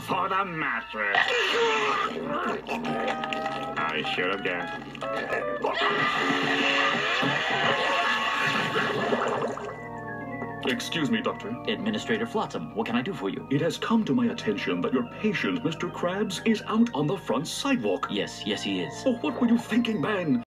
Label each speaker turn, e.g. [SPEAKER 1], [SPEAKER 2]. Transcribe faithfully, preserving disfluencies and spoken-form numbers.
[SPEAKER 1] for the mattress. I should have guessed.
[SPEAKER 2] Excuse me, Doctor.
[SPEAKER 3] Administrator Flotsam, what can I do for you?
[SPEAKER 2] It has come to my attention that your patient, Mister Krabs, is out on the front sidewalk.
[SPEAKER 3] Yes, yes he is.
[SPEAKER 2] Oh, what were you thinking, man?